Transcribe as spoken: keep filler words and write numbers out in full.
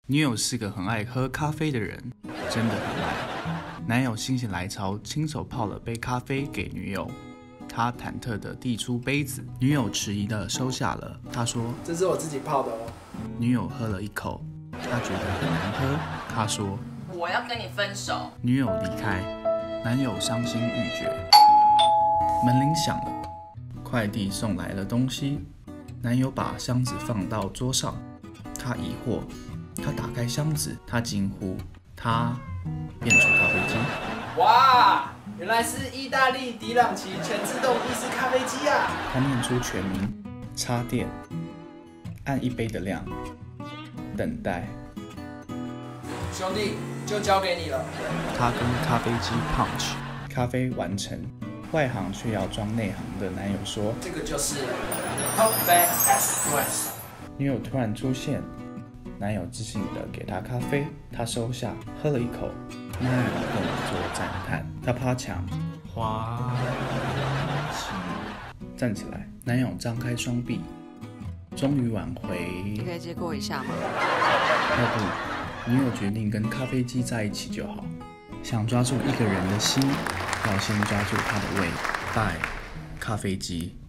女友是个很爱喝咖啡的人，真的很爱。男友心血来潮，亲手泡了杯咖啡给女友。他忐忑地递出杯子，女友迟疑地收下了。他说：“ 这是我自己泡的哦。” 女友喝了一口，他觉得很难喝。他说：“ 我要跟你分手。” 女友离开，男友伤心欲绝。门铃响了，快递送来了东西。男友把箱子放到桌上，他疑惑。他打开箱子，他惊呼，他变出咖啡机。 哇，原来是意大利迪朗奇全自动意式咖啡机啊！ 他念出全名，插电，按一杯的量，等待。 兄弟，就交给你了。 他跟咖啡机 punch， 咖啡完成。外行却要装内行的男友说：“ 这个就是 Coffee Express。” 女友突然出现。男友自信地给她咖啡，她收下，喝了一口，男友动作赞叹。她趴墙，滑起，站起来。男友张开双臂，终于挽回。 你可以借过一下吗？ 要不，女友决定跟咖啡机在一起就好。想抓住一个人的心，要先抓住他的胃。拜，咖啡机。